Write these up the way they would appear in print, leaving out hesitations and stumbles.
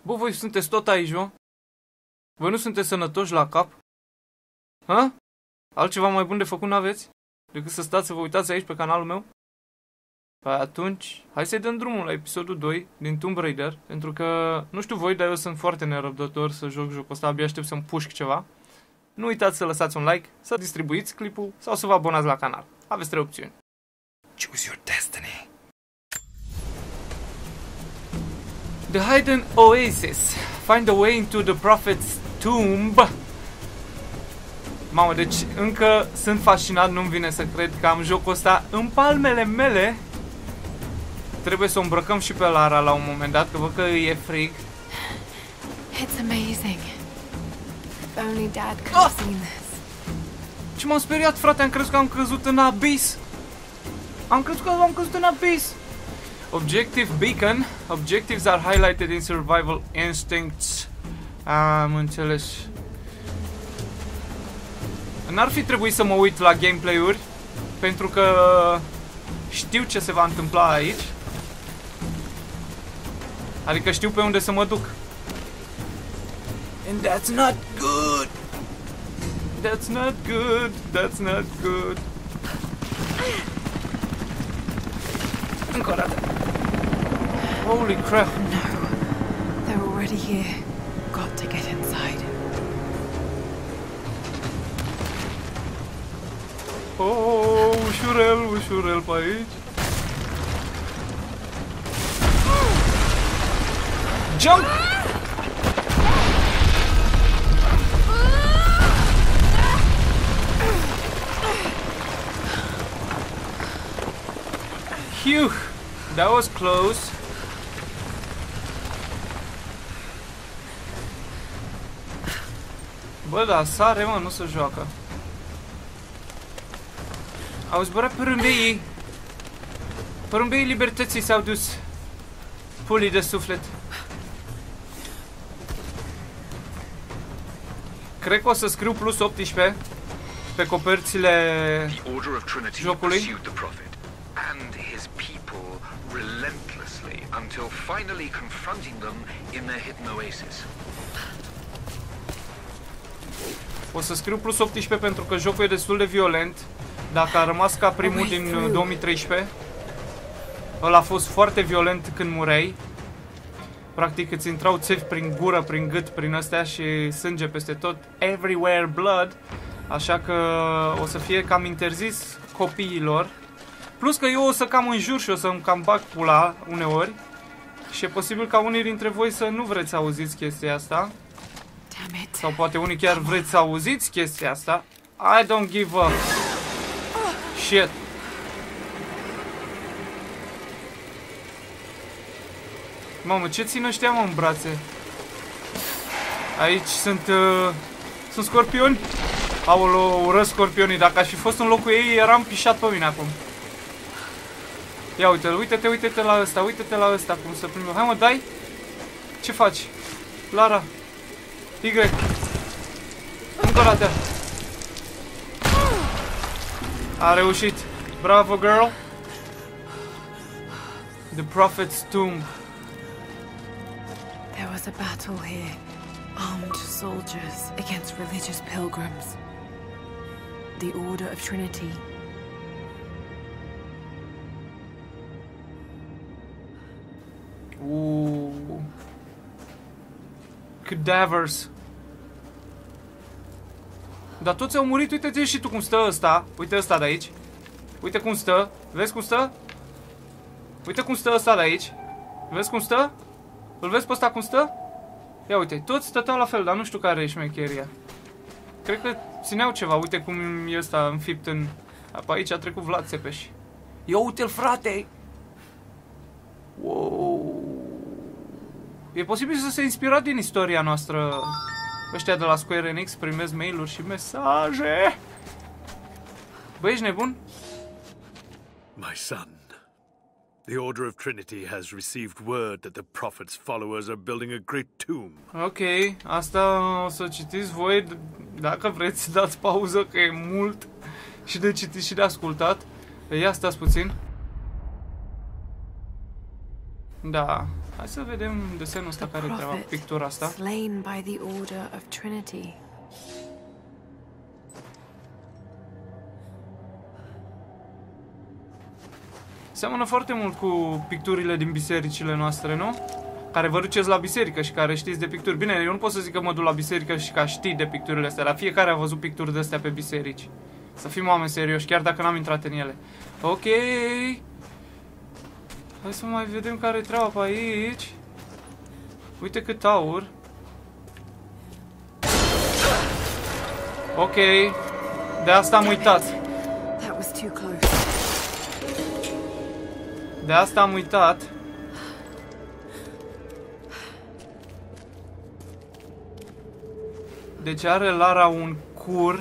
Bă, voi sunteți tot aici, mă? Voi nu sunteți sănătoși la cap? Ha? Altceva mai bun de făcut n-aveți? Decât să stați să vă uitați aici pe canalul meu? Păi atunci, hai să-i dăm drumul la episodul 2 din Tomb Raider, pentru că, nu știu voi, dar eu sunt foarte nerăbdător să joc jocul ăsta, abia aștept să-mi pușc ceva. Nu uitați să lăsați un like, să distribuiți clipul sau să vă abonați la canal. Aveți 3 opțiuni. Choose your destiny. The Hidden Oasis. Find a way into the Prophet's Tomb. Mamă, deci încă sunt fascinat, nu-mi vine să cred că am jocul ăsta în palmele mele. Trebuie să o îmbrăcăm și pe Lara la un moment dat, că văd că e frig. It's amazing. If only Dad could have seen this. Ce m-am speriat, frate, am crezut că am căzut în abis. Am crezut că am căzut în abis. Objective Beacon. Objectives are highlighted in survival instincts. Am înțeles. N-ar fi trebuit să mă uit la gameplay-uri, pentru că știu ce se va întâmpla aici. Adică știu pe unde să mă duc. And that's not good. That's not good. That's not good. Încă o dată. Holy crap. No. They're already here. Got to get inside. Oh, ușurel, ușurel pe aici. Jump! Phew! That was close. Bă, da, sare, mă, nu se joacă. Au zburat porumbeii. Porumbeii libertății s-au dus. Pulii de suflet. Cred că o să scriu plus 18 pe coperțile jocului. O să scriu plus 18 pentru că jocul e destul de violent. Dacă a rămas ca primul din 2013, ăla a fost foarte violent când mureai. Practic îți intrau țevi prin gură, prin gât, prin astea și sânge peste tot. Everywhere blood. Așa că o să fie cam interzis copiilor. Plus că eu o să cam înjur și o să-mi cam bag pula uneori. Și e posibil ca unii dintre voi să nu vreți să auziți chestia asta. Sau poate unii chiar vreți să auziți chestia asta. I don't give a shit. Mamă, ce țin ăștia, mă, în brațe? Aici sunt scorpioni. Aoleu, urăsc scorpionii. Dacă aș fi fost în locul ei, eram pișat pe mine acum. Ia uite-l, uite-te, uite-te la ăsta, uite-te la ăsta cum să primim. Hai, mă, dai? Ce faci? Lara. Y. Încă o dată. A reușit. Bravo, girl. The Prophet's Tomb. There was a battle here. Armed soldiers against religious pilgrims. The Order of Trinity. Ooh. Cadavers. Dar toți au murit, uite-te și tu cum stă ăsta. Uite ăsta de aici. Uite cum stă. Vezi cum stă? Uite cum stă ăsta de aici. Vezi cum stă? Îl vezi pe ăsta cum stă? Ia uite, toți stăteau la fel, dar nu știu care e șmecheria. Cred că țineau ceva, uite cum e ăsta înfipt în... Pe aici a trecut Vlad Țepeș. Ia uite-l, frate! Wow! E posibil să se inspira din istoria noastră. Ăștia de la Square Enix primesc mail-uri și mesaje. Băi, ești nebun? My son, the Order of Trinity has received word that the Prophet's followers are building a great tomb. Ok, asta o să citiți voi, dacă vreți, dați pauză, că e mult și de citit și de ascultat. Ia stați puțin. Da, Hai să vedem desenul ăsta care treaba, pictura asta. Slain by the Order of Trinity. Seamănă foarte mult cu picturile din bisericile noastre, nu? Care vă duceți la biserică și care știți de picturi. Bine, eu nu pot să zic că mă duc la biserică și că știi de picturile astea, dar fiecare a văzut picturi de astea pe biserici. Să fim oameni serioși, chiar dacă n-am intrat în ele. Ok. Hai să mai vedem care e treaba pe aici. Uite cât aur. Ok. De asta am uitat. That was too close. De asta am uitat. Deci are Lara un cur.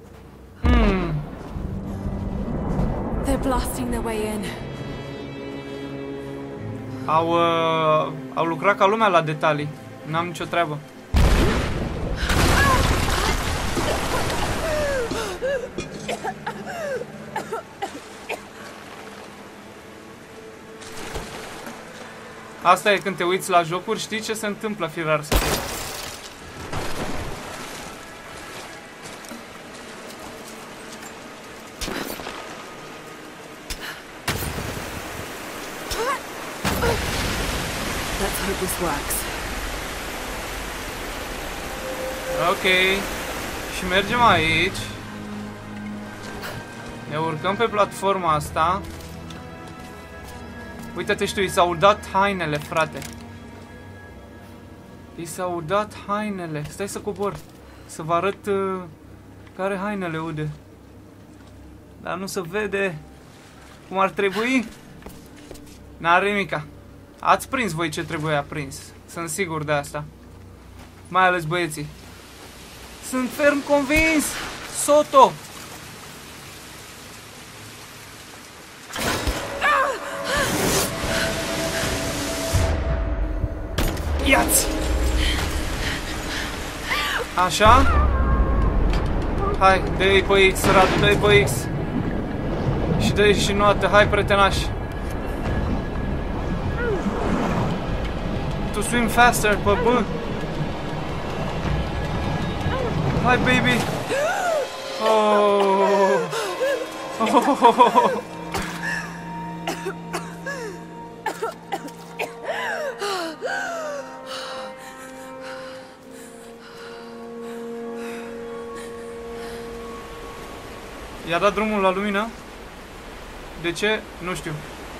They're blasting their way in. Au lucrat ca lumea la detalii. N-am nicio treabă. Asta e când te uiți la jocuri, știi ce se întâmplă, firar să fie. Let's hope this works. Ok. Și mergem aici. Ne urcăm pe platforma asta. Uite-te, știu, i s-au dat hainele, frate. I s-au dat hainele. Stai să cobor. Să vă arăt care hainele, ude. Dar nu se vede cum ar trebui. N-are nimica. Ați prins voi ce trebuia prins. Sunt sigur de asta. Mai ales băieții. Sunt ferm convins. Soto. Ia-ți! Așa? Hai, dă-i pe X, Radu, dă-i pe X. Și dă-i și notă, hai, pretenași. To swim faster, pe B. Hai, baby. Oh. Oh. I-a dat drumul la lumină? De ce? Nu știu.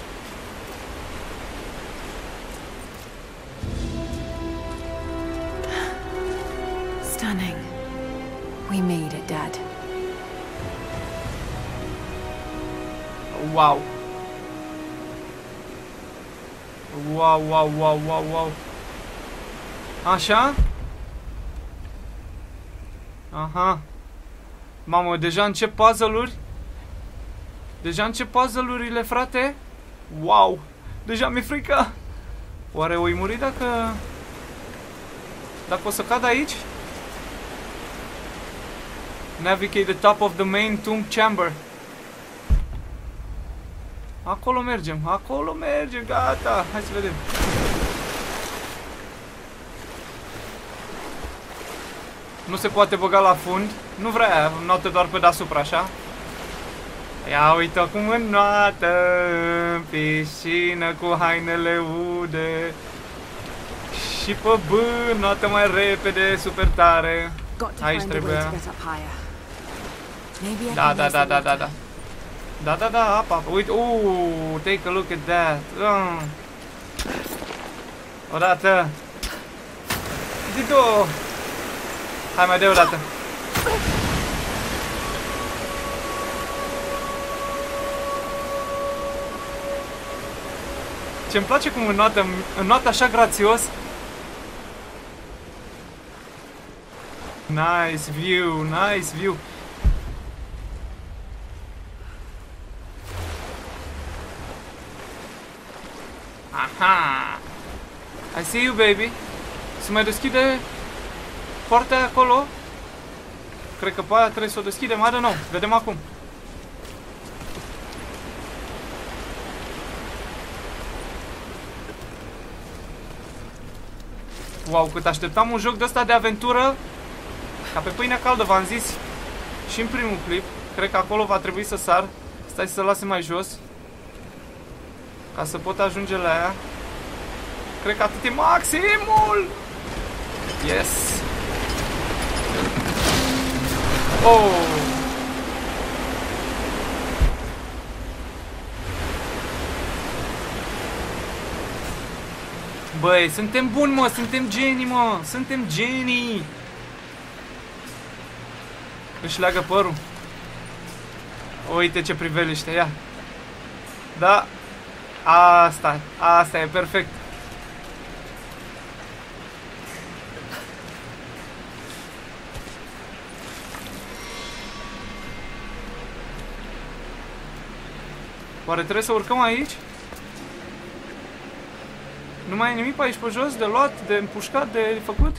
Stunning. We made it, Dad. Wow. Wow, wow, wow, wow, wow. Așa? Aha. Mamă, deja încep puzzle-uri? Deja încep puzzle-urile, frate? Wow! Deja mi-e frică! Oare o-i muri dacă o să cad aici? Navigate the top of the main tomb chamber. Acolo mergem, gata! Hai să vedem. Nu se poate băga la fund. Nu vrea, notă doar pe deasupra, așa. Ia uite-o cum înnoată în piscină cu hainele ude. Și pe B, notă mai repede, super tare. Aici trebuia. Da. Da, apa. Uite, take a look at that. Odată. De două. Hai mai de o dată. Ce-mi place cum înnoată așa grațios. Nice view, nice view. Aha. I see you, baby. Se mai deschide poarta acolo. Cred că pe aia trebuie să o deschidem. I don't know. Vedem acum. Wow, cât așteptam un joc de ăsta de aventură, ca pe pâinea caldă, v-am zis și în primul clip. Cred că acolo va trebui să sar. Stai să lase mai jos, ca să pot ajunge la ea. Cred că atât e maximul. Yes. Oh. Băi, suntem buni, mă, suntem genii, mă. Suntem genii. Își leagă părul. Uite ce priveliște, ia. Da. Asta e perfect. Oare trebuie să urcăm aici? Nu mai e nimic pe aici pe jos, de luat, de împușcat, de făcut?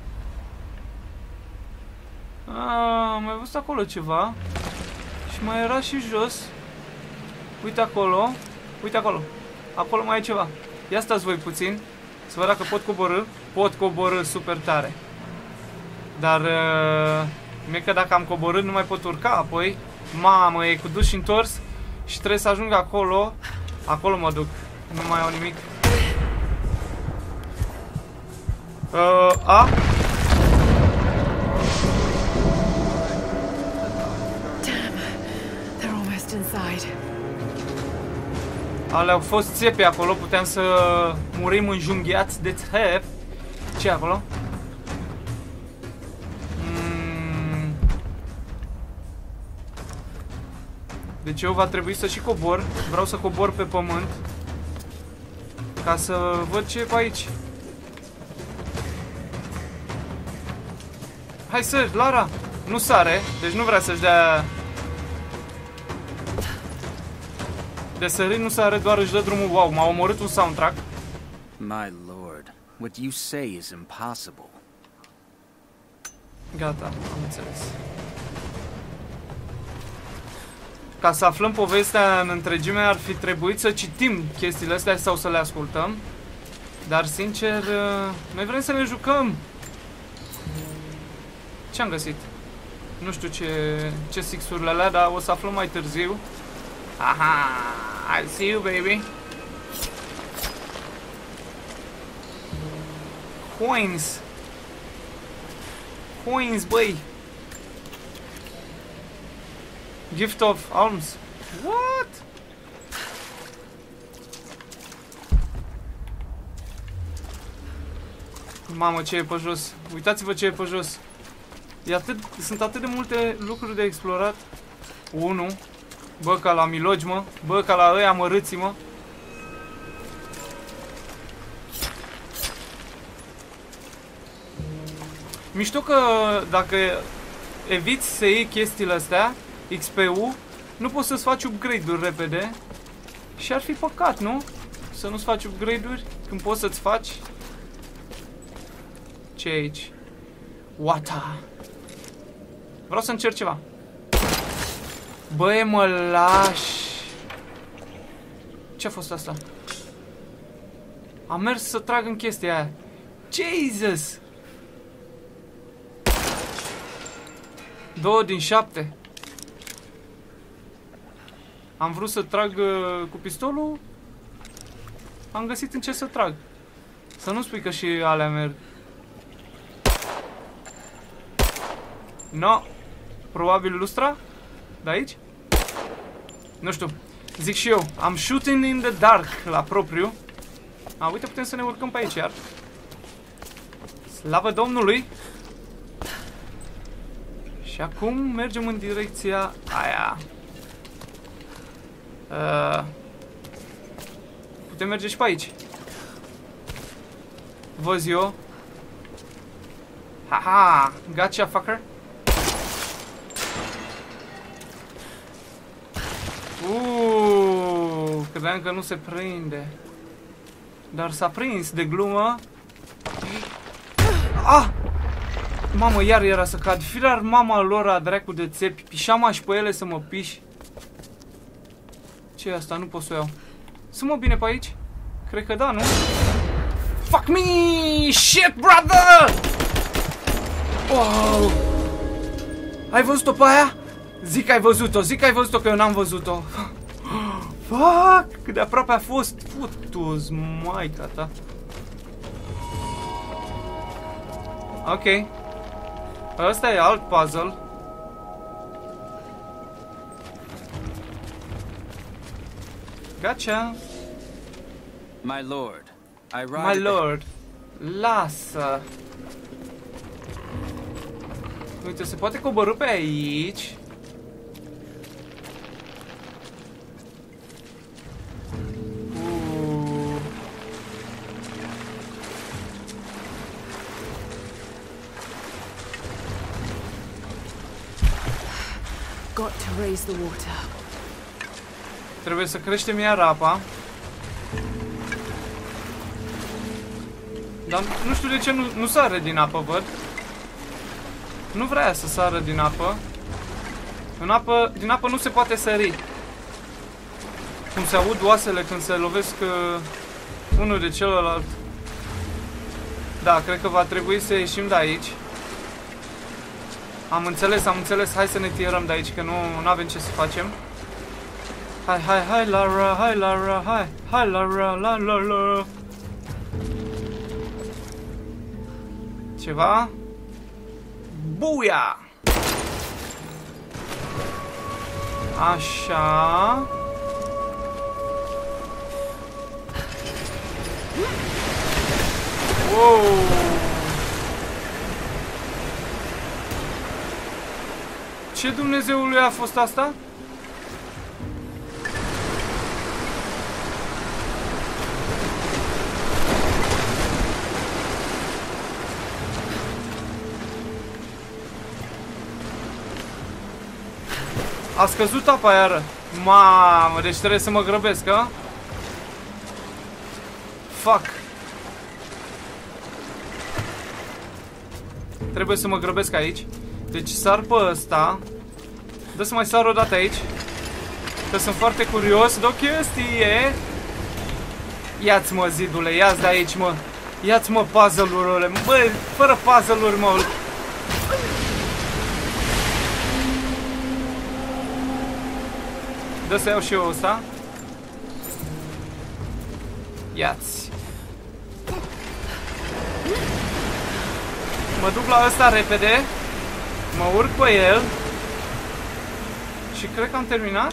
Am mai văzut acolo ceva. Și mai era și jos. Uite acolo. Uite acolo. Acolo mai e ceva. Ia stați voi puțin, să văd dacă pot coborî. Pot coborî super tare. Dar mie că dacă am coborât nu mai pot urca apoi. Mamă, e cu dus și întors. Și trebuie să ajung acolo. Acolo mă duc. Nu mai au nimic. Damn, they're almost inside. Alea au fost țepe acolo, puteam să murim înjunghiați de țep. Ce acolo? Deci eu va trebui să și cobor. Vreau să cobor pe pământ, ca să văd ce e pe aici. Hai sări, Lara! Nu sare, deci nu vrea să-și dea... De sărit nu sare, doar își dă drumul. Wow, m-a omorât un soundtrack. My lord, what you say is impossible. Gata, am înțeles. Ca să aflăm povestea în întregime, ar fi trebuit să citim chestiile astea sau să le ascultăm. Dar, sincer, noi vrem să ne jucăm. Ce-am găsit? Nu știu ce sixurile alea, dar o să aflăm mai târziu. Aha, I see you, baby. Coins. Coins, băi. Gift of alms. What? Mamă, ce e pe jos. Uitați-vă ce e pe jos. Sunt atât de multe lucruri de explorat. 1. Bă, ca la milogi, mă. Bă, ca la ăia mărâții, mă. Mișto că dacă eviți să iei chestiile astea, XP-ul, nu poți să-ți faci upgrade-uri repede. Și ar fi păcat, nu? Să nu-ți faci upgrade-uri când poți să-ți faci. Ce e aici? Wata. Vreau să încerc ceva. Băi, mă lași. Ce-a fost asta? Am mers să trag în chestia aia. Jesus! 2 din 7. Am vrut să trag cu pistolul. Am găsit în ce să trag. Să nu spui că și alea merg. No. Probabil lustra? De aici? Nu știu. Zic și eu. Am shooting in the dark la propriu. A, uite, putem să ne urcăm pe aici iar. Slavă Domnului! Și acum mergem în direcția aia. Putem merge și pe aici. Văz eu. Haha! Gotcha, fucker! Credeam că nu se prinde. Dar s-a prins de glumă. Ah! Mamă, iar era să cad. Firar mama lor a dracu de țepi. Pișam și pe ele să mă piși. Ce e asta? Nu pot să o iau. Sunt mă bine pe aici? Cred că da, nu? Fuck me! Shit, brother! Wow! Ai văzut-o pe aia? Zic că ai văzut-o, zic că ai văzut-o, că eu n-am văzut-o. Fuck! Cât de aproape a fost. Putu-ți maica ta. Ok. Ăsta e alt puzzle. Gotcha. My lord, I ride My lord. Lasă. Uite, se poate coborî pe aici. Got to raise the water. Trebuie să creștem iar apa. Dar nu știu de ce nu sare din apă, văd. Nu vrea să sară din apă. Din apă nu se poate sări. Cum se aud oasele când se lovesc unul de celălalt. Da, cred că va trebui să ieșim de aici. Am înțeles. Hai să ne tirăm de aici, că nu avem ce să facem. Hai, Lara, hai, Lara, la. Ceva? Buia! Așa. Wow! Ce Dumnezeului a fost asta? A scăzut apa iară. Mamă, deci trebuie să mă grăbesc, a? Fuck. Trebuie să mă grăbesc aici. Deci sar pe ăsta. Dă să mai sar o dată aici, că sunt foarte curios de o chestie. Ia-ți, mă, zidule, ia-ți de aici, mă. Ia-ți, mă, puzzle-urile. Băi, fără puzzle-uri, mă. Dă să iau și eu ăsta. Ia-ți. Mă duc la ăsta repede. Mă urc pe el. Și cred că am terminat.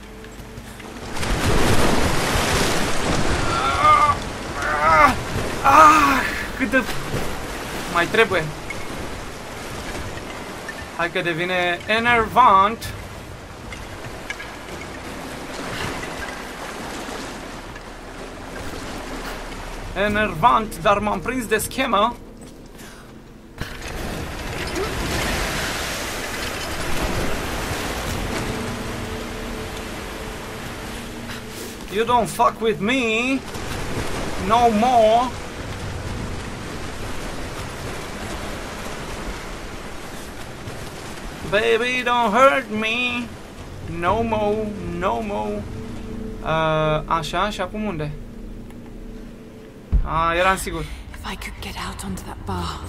Cât de... Mai trebuie. Hai că devine enervant. Enervant, dar m-am prins de schemă. You don't fuck with me no more. Baby, don't hurt me no more, no more. Așa, și acum unde? Eram sigur. If I could get out onto that bar.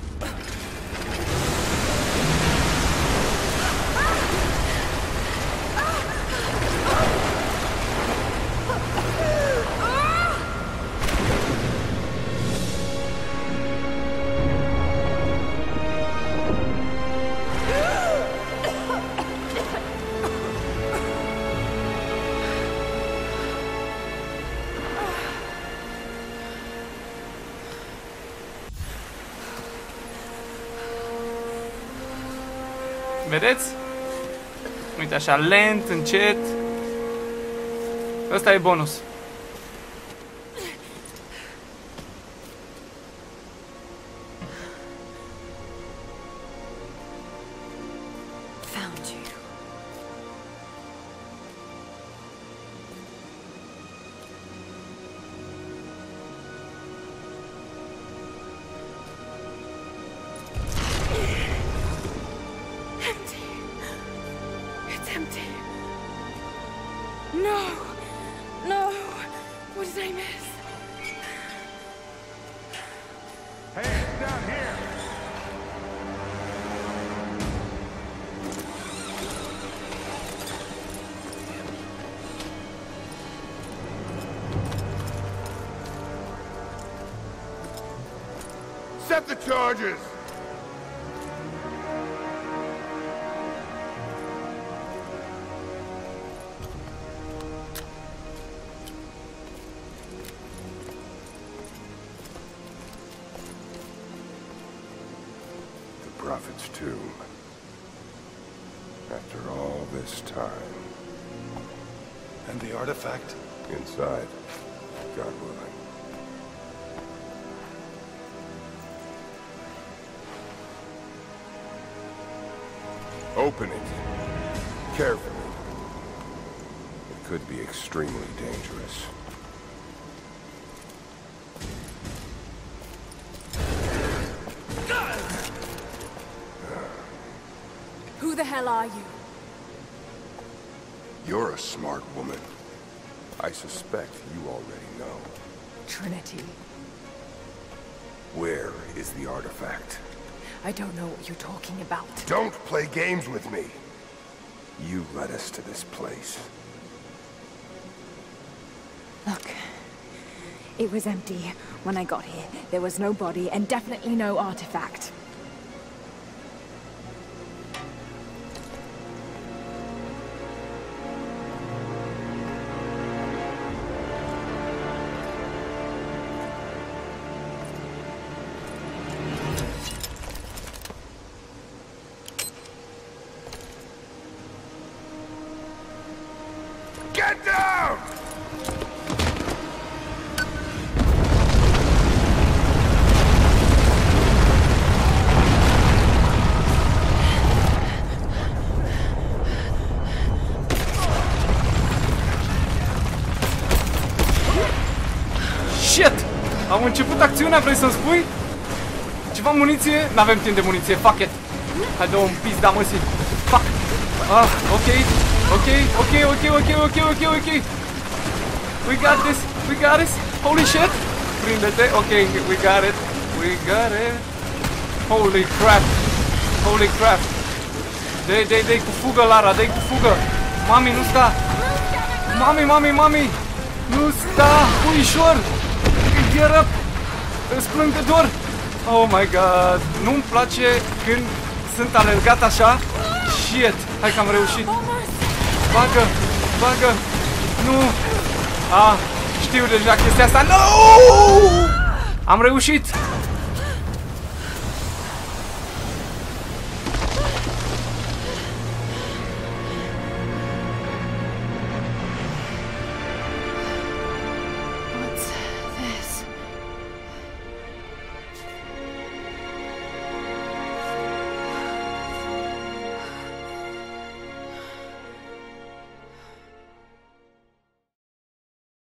Vedeți? Uite așa, lent, încet. Ăsta e bonus. Found you. Empty. No! No! What did I miss? Set the charges! The Prophet's tomb. After all this time. And the artifact? Inside. God willing. Open it. Carefully. It could be extremely dangerous. Who the hell are you? You're a smart woman. I suspect you already know. Trinity. Where is the artifact? I don't know what you're talking about. Don't play games with me. You led us to this place. Look, it was empty when I got here. There was no body and definitely no artifact. Get down! Shit! Am început acțiunea, vrei să-mi spui? Ceva muniție? N-avem timp de muniție, fuck it! Hai dă-o în pizda măsii. Fuck! Ah, ok. Ok. We got this. Holy shit! Prinde-te. Ok, we got it. Holy crap. Dă-i cu fugă, Lara, dă-i cu fugă. Mami, nu sta. Mami. Nu sta, puișor. Get up. Îți plâng de dor. Oh my god. Nu-mi place când sunt alergat așa. Shit. Hai că am reușit. Bagă. Nu. Știu deja chestia asta. No! Am reușit.